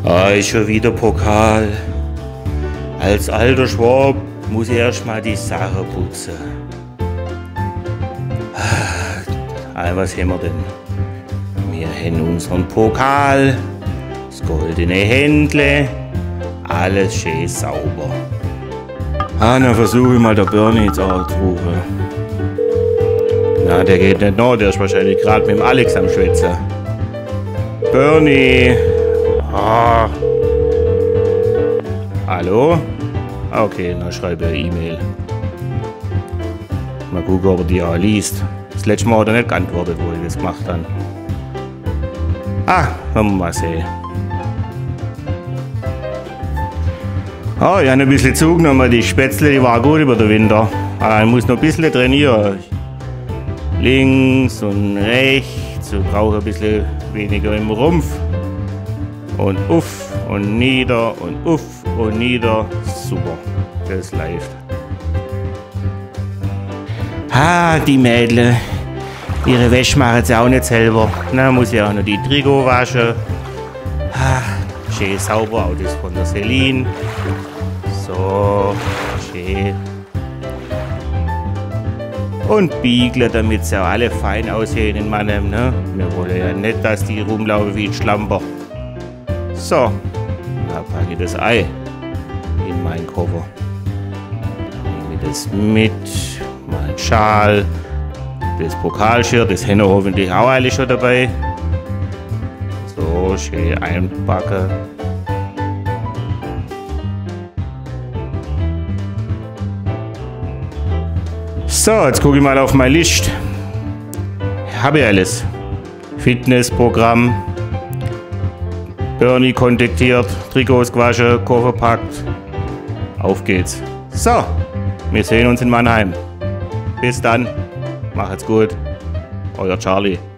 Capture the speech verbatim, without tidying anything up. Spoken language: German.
Ah, ist schon wieder Pokal. Als alter Schwab muss ich erstmal die Sache putzen. Ah, was haben wir denn? Wir haben unseren Pokal, das goldene Händle, alles schön sauber. Ah, dann versuche ich mal der Bernie jetzt anzurufen. Na, der geht nicht nach, der ist wahrscheinlich gerade mit dem Alex am Schwätzen. Bernie! Ah. Hallo? Okay, dann schreibe ich eine E-Mail. Mal gucken, ob er die auch liest. Das letzte Mal hat er nicht geantwortet, wo ich das gemacht habe. Ah, wollen wir mal sehen. Ah, ich habe ein bisschen zugenommen. Die Spätzle, die war gut über den Winter. Ah, ich muss noch ein bisschen trainieren. Links und rechts. Ich brauche ein bisschen weniger im Rumpf. Und uff und nieder und uff und nieder. Super, das läuft. Ah, die Mädel. Ihre Wäsche machen sie auch nicht selber. Na, muss ich auch noch die Trikot waschen. Ah, schön sauber, auch das von der Celine. So, schön. Und biegeln, damit sie auch alle fein aussehen in meinem, ne? Wir wollen ja nicht, dass die rumlaufen wie ein Schlamper. So, da packe ich das Ei in meinen Koffer. Nehme ich das mit, mein Schal, das Pokalschirr, das haben wir hoffentlich auch alle schon dabei. So, schön einpacken. So, jetzt gucke ich mal auf meine Liste. Habe ich alles. Fitnessprogramm. Bernie kontaktiert, Trikots gewaschen, Koffer packt. Auf geht's. So, wir sehen uns in Mannheim. Bis dann. Macht's gut. Euer Charlie.